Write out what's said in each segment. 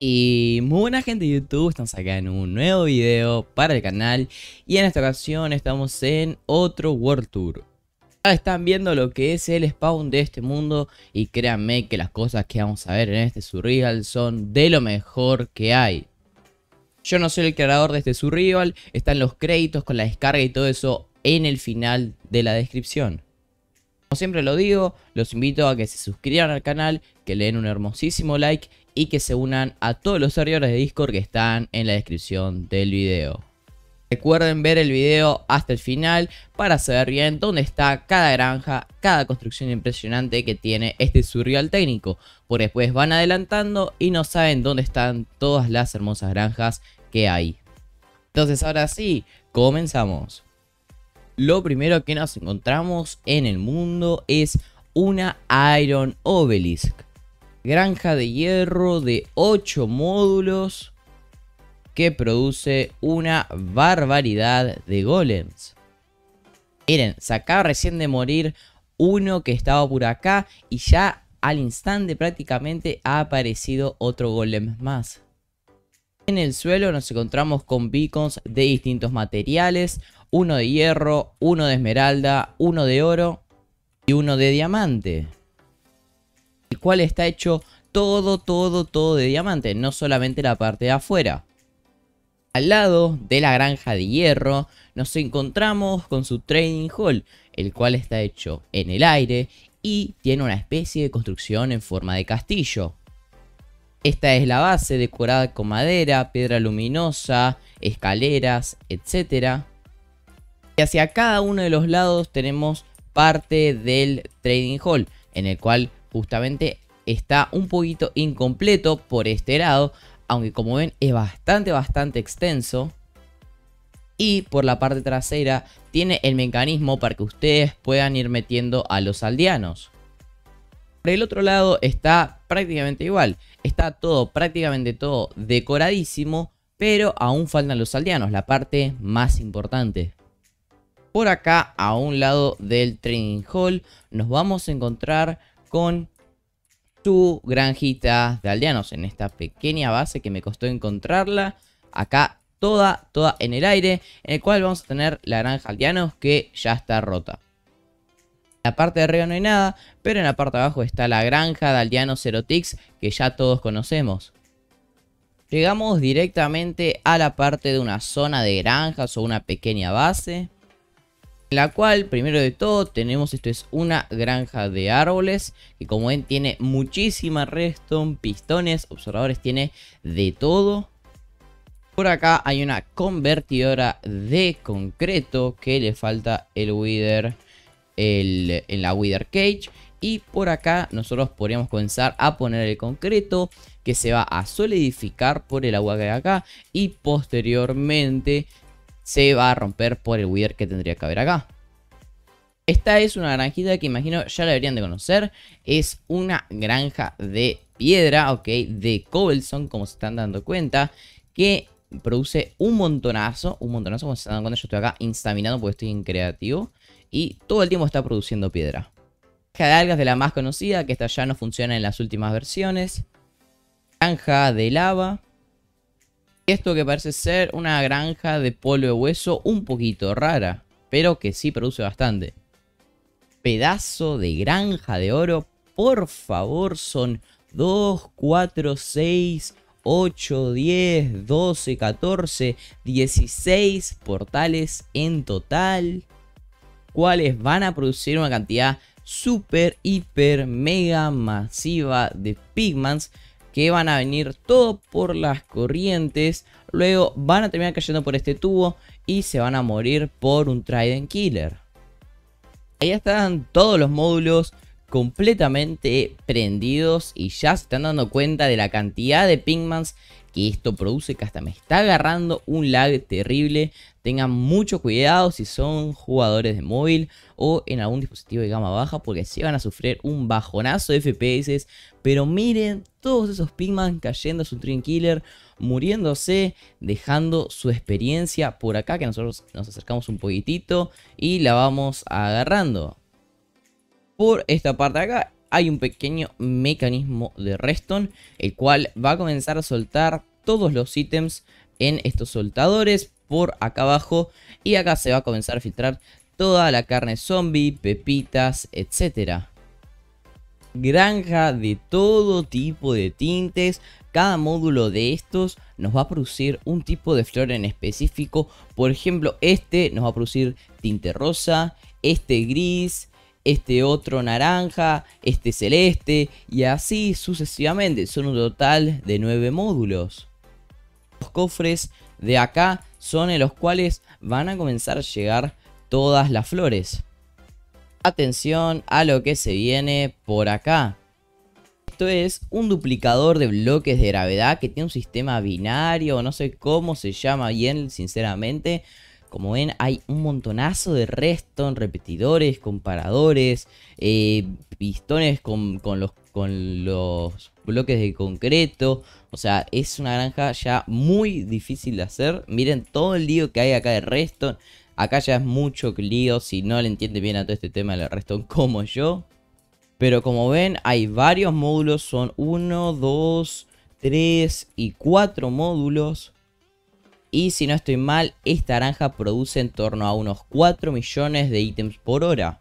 Y muy buena gente de YouTube, estamos acá en un nuevo video para el canal. Y en esta ocasión estamos en otro World Tour. Ya están viendo lo que es el spawn de este mundo. Y créanme que las cosas que vamos a ver en este survival son de lo mejor que hay. Yo no soy el creador de este survival, están los créditos con la descarga y todo eso en el final de la descripción. Como siempre lo digo, los invito a que se suscriban al canal, que le den un hermosísimo like y que se unan a todos los servidores de Discord que están en la descripción del video. Recuerden ver el video hasta el final para saber bien dónde está cada granja, cada construcción impresionante que tiene este survival técnico. Porque después van adelantando y no saben dónde están todas las hermosas granjas que hay. Entonces ahora sí, comenzamos. Lo primero que nos encontramos en el mundo es una Iron Obelisk. Granja de hierro de 8 módulos que produce una barbaridad de golems. Miren, se acaba recién de morir uno que estaba por acá y ya al instante prácticamente ha aparecido otro golem más. En el suelo nos encontramos con beacons de distintos materiales, uno de hierro, uno de esmeralda, uno de oro y uno de diamante. El cual está hecho todo de diamante, no solamente la parte de afuera. Al lado de la granja de hierro nos encontramos con su trading hall, el cual está hecho en el aire y tiene una especie de construcción en forma de castillo. Esta es la base decorada con madera, piedra luminosa, escaleras, etc. Y hacia cada uno de los lados tenemos parte del trading hall, en el cual justamente está un poquito incompleto por este lado, aunque como ven es bastante extenso. Y por la parte trasera tiene el mecanismo para que ustedes puedan ir metiendo a los aldeanos. Por el otro lado está prácticamente igual, está prácticamente todo decoradísimo, pero aún faltan los aldeanos, la parte más importante. Por acá, a un lado del trading hall, nos vamos a encontrar con su granjita de aldeanos en esta pequeña base que me costó encontrarla. Acá toda en el aire, en el cual vamos a tener la granja de aldeanos que ya está rota. En la parte de arriba no hay nada, pero en la parte de abajo está la granja de aldeanos Zerotix que ya todos conocemos. Llegamos directamente a la parte de una zona de granjas o una pequeña base, en la cual primero de todo tenemos, esto es una granja de árboles que como ven tiene muchísima redstone, pistones, observadores, tiene de todo. Por acá hay una convertidora de concreto que le falta el wither en la wither cage. Y por acá nosotros podríamos comenzar a poner el concreto que se va a solidificar por el agua que hay acá y posteriormente se va a romper por el wither que tendría que haber acá. Esta es una granjita que imagino ya la deberían de conocer. Es una granja de piedra, ok, de cobblestone, como se están dando cuenta, que produce un montonazo, como se están dando cuenta. Yo estoy acá instaminando porque estoy en creativo y todo el tiempo está produciendo piedra. Granja de algas de la más conocida, que esta ya no funciona en las últimas versiones. Granja de lava. Esto que parece ser una granja de polvo de hueso un poquito rara, pero que sí produce bastante. Pedazo de granja de oro, por favor, son 2, 4, 6, 8, 10, 12, 14, 16 portales en total, cuales van a producir una cantidad super, hiper, mega masiva de pigments que van a venir todo por las corrientes. Luego van a terminar cayendo por este tubo y se van a morir por un Trident Killer. Ahí están todos los módulos completamente prendidos y ya se están dando cuenta de la cantidad de pigments que esto produce, que hasta me está agarrando un lag terrible. Tengan mucho cuidado si son jugadores de móvil o en algún dispositivo de gama baja, porque sí van a sufrir un bajonazo de FPS. Pero miren todos esos pigments cayendo a su Trident Killer, muriéndose, dejando su experiencia por acá, que nosotros nos acercamos un poquitito y la vamos agarrando. Por esta parte de acá hay un pequeño mecanismo de redstone, el cual va a comenzar a soltar todos los ítems en estos soltadores por acá abajo, y acá se va a comenzar a filtrar toda la carne zombie, pepitas, etcétera. Granja de todo tipo de tintes. Cada módulo de estos nos va a producir un tipo de flor en específico. Por ejemplo, este nos va a producir tinte rosa, este gris, este otro naranja, este celeste, y así sucesivamente. Son un total de 9 módulos. Los cofres de acá son en los cuales van a comenzar a llegar todas las flores. Atención a lo que se viene por acá. Esto es un duplicador de bloques de gravedad que tiene un sistema binario, no sé cómo se llama bien, sinceramente. Como ven, hay un montonazo de redstone, repetidores, comparadores, pistones con los bloques de concreto. O sea, es una granja ya muy difícil de hacer. Miren todo el lío que hay acá de redstone. Acá ya es mucho lío si no le entiende bien a todo este tema del redstone como yo. Pero como ven, hay varios módulos. Son 1, 2, 3 y 4 módulos. Y si no estoy mal, esta granja produce en torno a unos 4 millones de ítems por hora.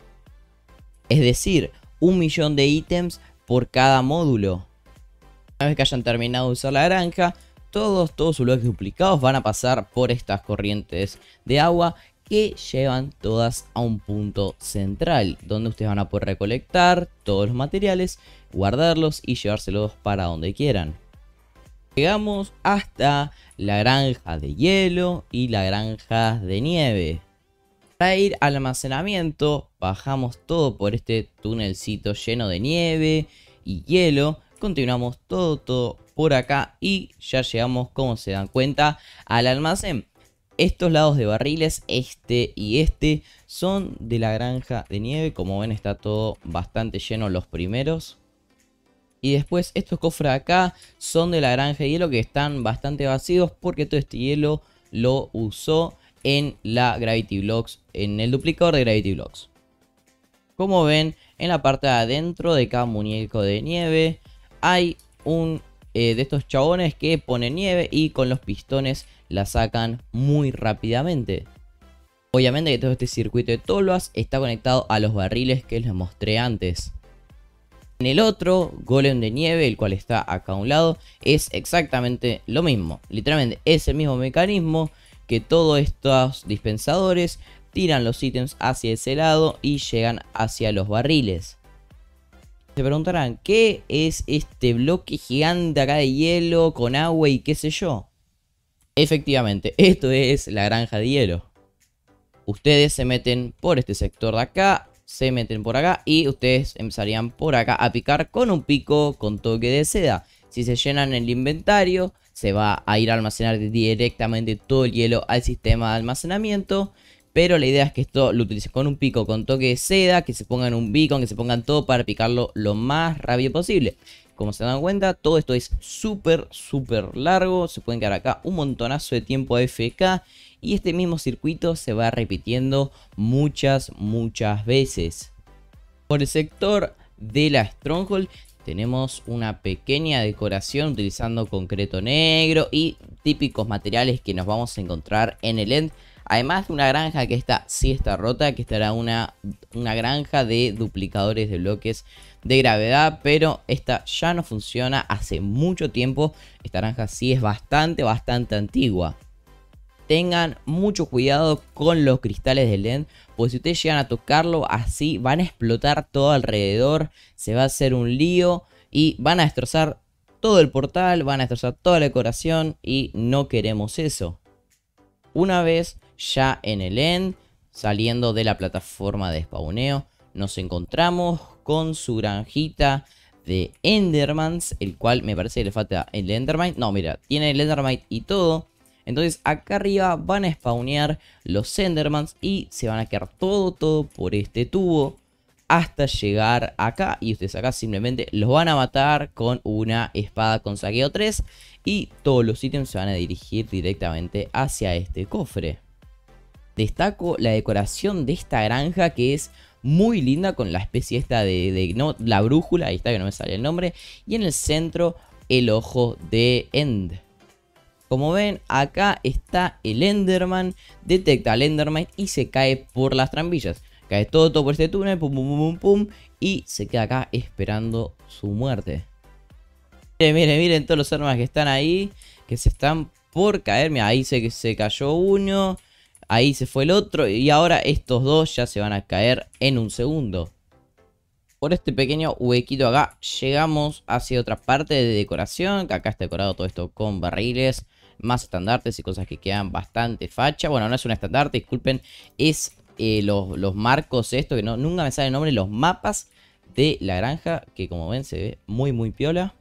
Es decir, 1 millón de ítems por cada módulo. Una vez que hayan terminado de usar la granja, todos sus bloques duplicados van a pasar por estas corrientes de agua que llevan todas a un punto central, donde ustedes van a poder recolectar todos los materiales, guardarlos y llevárselos para donde quieran. Llegamos hasta la granja de hielo y la granja de nieve. Para ir al almacenamiento, bajamos todo por este túnelcito lleno de nieve y hielo. Continuamos todo por acá y ya llegamos, como se dan cuenta, al almacén. Estos lados de barriles, este y este, son de la granja de nieve. Como ven, está todo bastante lleno los primeros. Y después estos cofres de acá son de la granja de hielo, que están bastante vacíos porque todo este hielo lo usó en la Gravity Blocks, en el duplicador de Gravity Blocks. Como ven, en la parte de adentro de cada muñeco de nieve hay un de estos chabones que ponen nieve y con los pistones la sacan muy rápidamente. Obviamente que todo este circuito de tolvas está conectado a los barriles que les mostré antes. En el otro golem de nieve, el cual está acá a un lado, es exactamente lo mismo. Literalmente es el mismo mecanismo, que todos estos dispensadores tiran los ítems hacia ese lado y llegan hacia los barriles. Se preguntarán, ¿qué es este bloque gigante acá de hielo con agua y qué sé yo? Efectivamente, esto es la granja de hielo. Ustedes se meten por este sector de acá, se meten por acá y ustedes empezarían por acá a picar con un pico con toque de seda. Si se llenan el inventario, se va a ir a almacenar directamente todo el hielo al sistema de almacenamiento. Pero la idea es que esto lo utilicen con un pico con toque de seda, que se pongan un beacon, que se pongan todo para picarlo lo más rápido posible. Como se dan cuenta, todo esto es súper largo. Se pueden quedar acá un montonazo de tiempo AFK. Y este mismo circuito se va repitiendo muchas veces. Por el sector de la Stronghold tenemos una pequeña decoración utilizando concreto negro y típicos materiales que nos vamos a encontrar en el End. Además de una granja que sí está rota, que estará una granja de duplicadores de bloques de gravedad, pero esta ya no funciona hace mucho tiempo. Esta granja sí es bastante antigua. Tengan mucho cuidado con los cristales del End, pues si ustedes llegan a tocarlo así, van a explotar todo alrededor, se va a hacer un lío y van a destrozar todo el portal, van a destrozar toda la decoración y no queremos eso. Una vez ya en el End, saliendo de la plataforma de spawneo, nos encontramos con su granjita de Endermans, el cual me parece que le falta el Endermite. No, mira, tiene el Endermite y todo. Entonces acá arriba van a spawnear los Endermans y se van a quedar todo por este tubo hasta llegar acá. Y ustedes acá simplemente los van a matar con una espada con saqueo 3 y todos los ítems se van a dirigir directamente hacia este cofre. Destaco la decoración de esta granja, que es muy linda con la especie esta de no, la brújula, ahí está que no me sale el nombre. Y en el centro el ojo de End. Como ven, acá está el Enderman, detecta al Enderman y se cae por las trambillas. Cae todo por este túnel, pum, pum, pum, pum, pum, y se queda acá esperando su muerte. Miren, miren, miren todos los armas que están ahí, que se están por caer. Mira, ahí se cayó uno, ahí se fue el otro, y ahora estos dos ya se van a caer en un segundo. Por este pequeño huequito acá llegamos hacia otra parte de decoración, que acá está decorado todo esto con barriles, más estandartes y cosas que quedan bastante facha. Bueno, no es un estandarte, disculpen, es los marcos esto, que nunca me sale el nombre, los mapas de la granja, que como ven se ve muy muy piola.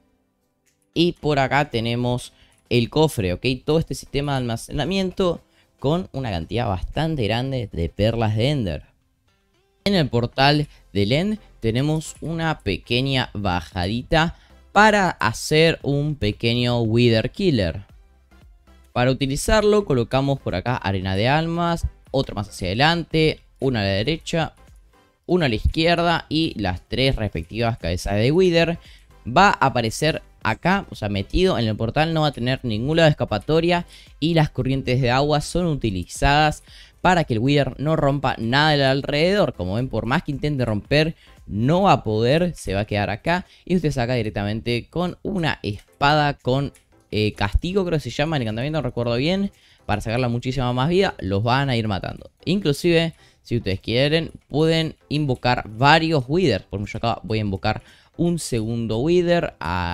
Y por acá tenemos el cofre, ¿ok? Todo este sistema de almacenamiento con una cantidad bastante grande de perlas de Ender. En el portal del End tenemos una pequeña bajadita para hacer un pequeño Wither Killer. Para utilizarlo colocamos por acá arena de almas, otro más hacia adelante, una a la derecha, una a la izquierda y las tres respectivas cabezas de Wither. Va a aparecer acá, o sea, metido en el portal, no va a tener ninguna escapatoria y las corrientes de agua son utilizadas para que el Wither no rompa nada del alrededor. Como ven, por más que intente romper, no va a poder, se va a quedar acá y usted saca directamente con una espada con castigo, creo que se llama el encantamiento, no recuerdo bien. Para sacarla muchísima más vida, los van a ir matando. Inclusive, si ustedes quieren, pueden invocar varios Withers. Por ejemplo, yo acá voy a invocar un segundo Wither,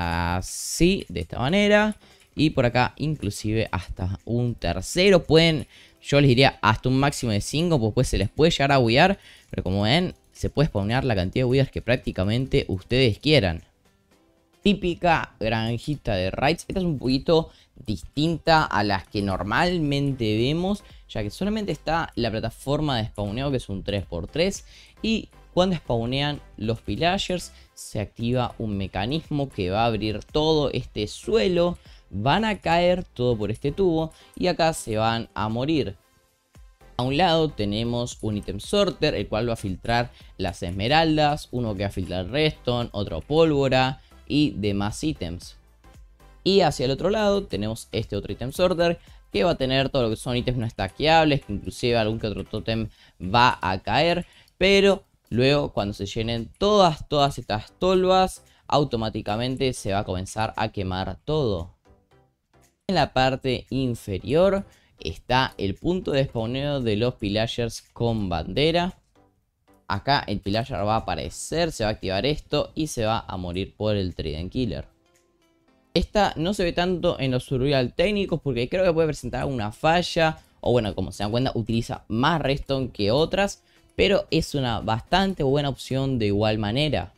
así, de esta manera. Y por acá, inclusive, hasta un tercero. Pueden, yo les diría, hasta un máximo de 5, pues después se les puede llegar a buguear. Pero como ven, se puede spawnear la cantidad de Withers que prácticamente ustedes quieran. Típica granjita de raids. Esta es un poquito distinta a las que normalmente vemos, ya que solamente está la plataforma de spawneo, que es un 3x3, y cuando spawnean los pillagers se activa un mecanismo que va a abrir todo este suelo, van a caer todo por este tubo y acá se van a morir. A un lado tenemos un item sorter, el cual va a filtrar las esmeraldas, uno que va a filtrar redstone, otro pólvora y demás ítems. Y hacia el otro lado tenemos este otro item sorter que va a tener todo lo que son ítems no stackeables, que inclusive algún que otro totem va a caer, pero luego cuando se llenen todas estas tolvas, automáticamente se va a comenzar a quemar todo. En la parte inferior está el punto de spawneo de los pillagers con bandera. Acá el pillager va a aparecer, se va a activar esto y se va a morir por el Trident Killer. Esta no se ve tanto en los survival técnicos porque creo que puede presentar una falla. O bueno, como se dan cuenta, utiliza más redstone que otras, pero es una bastante buena opción de igual manera.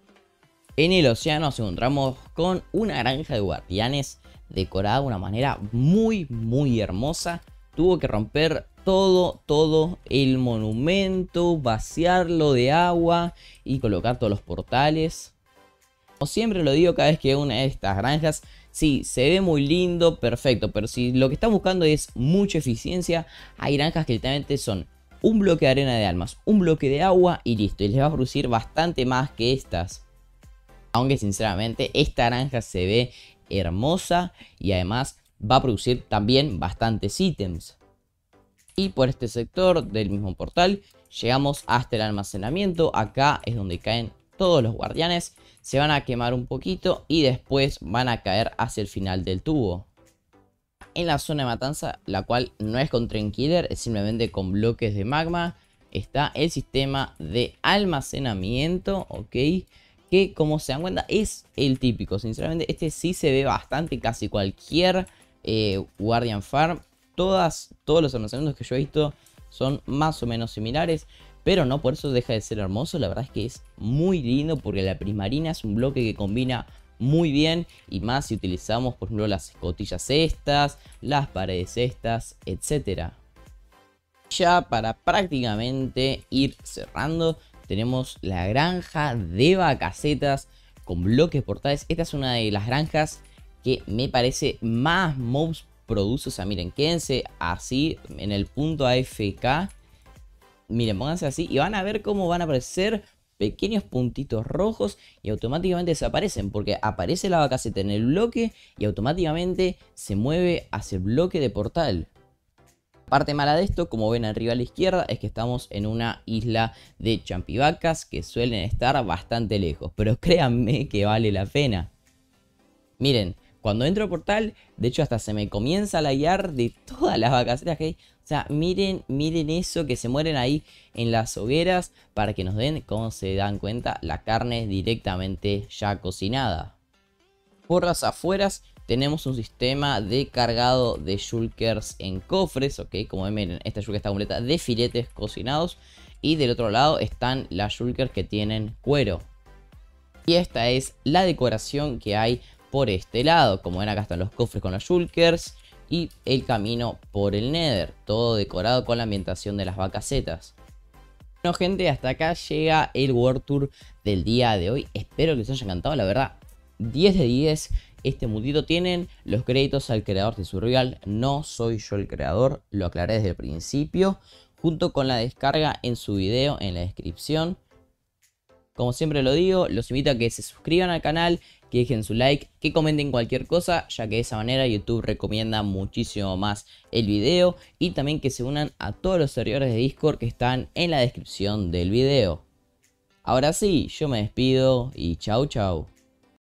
En el océano nos encontramos con una granja de guardianes decorada de una manera muy hermosa. Tuvo que romper todo el monumento, vaciarlo de agua y colocar todos los portales. Como siempre lo digo cada vez que veo una de estas granjas, sí, se ve muy lindo, perfecto, pero si lo que están buscando es mucha eficiencia, hay granjas que literalmente son un bloque de arena de almas, un bloque de agua y listo, y les va a producir bastante más que estas. Aunque sinceramente esta granja se ve hermosa y además va a producir también bastantes ítems. Y por este sector del mismo portal llegamos hasta el almacenamiento. Acá es donde caen todos los guardianes. Se van a quemar un poquito y después van a caer hacia el final del tubo. En la zona de matanza, la cual no es con Trident Killer, es simplemente con bloques de magma, está el sistema de almacenamiento, ok, que como se dan cuenta es el típico. Sinceramente este sí se ve bastante, casi cualquier Guardian Farm. Todos los almacenamientos que yo he visto son más o menos similares, pero no por eso deja de ser hermoso. La verdad es que es muy lindo porque la prismarina es un bloque que combina muy bien, y más si utilizamos por ejemplo las escotillas estas, las paredes estas, etcétera. Ya para prácticamente ir cerrando, tenemos la granja de vacacetas con bloques portales. Esta es una de las granjas que me parece más mobs produce. O sea, miren, quédense así en el punto AFK Miren, pónganse así y van a ver cómo van a aparecer pequeños puntitos rojos y automáticamente desaparecen, porque aparece la vacaceta en el bloque y automáticamente se mueve hacia el bloque de portal. La parte mala de esto, como ven arriba a la izquierda, es que estamos en una isla de champivacas que suelen estar bastante lejos, pero créanme que vale la pena. Miren, cuando entro al portal, de hecho hasta se me comienza a laguear de todas las vacacetas que hay. O sea, miren eso, que se mueren ahí en las hogueras para que nos den, como se dan cuenta, la carne directamente ya cocinada. Por las afueras tenemos un sistema de cargado de shulkers en cofres, ok, como ven, miren, esta shulker está completa de filetes cocinados. Y del otro lado están las shulkers que tienen cuero. Y esta es la decoración que hay por este lado. Como ven, acá están los cofres con los shulkers y el camino por el Nether, todo decorado con la ambientación de las vacacetas. Bueno, gente, hasta acá llega el World Tour del día de hoy. Espero que les haya encantado, la verdad, 10 de 10. Este mundito tienen los créditos al creador de Survival. No soy yo el creador, lo aclaré desde el principio, junto con la descarga en su video en la descripción. Como siempre lo digo, los invito a que se suscriban al canal, que dejen su like, que comenten cualquier cosa, ya que de esa manera YouTube recomienda muchísimo más el video. Y también que se unan a todos los servidores de Discord que están en la descripción del video. Ahora sí, yo me despido y chau chau.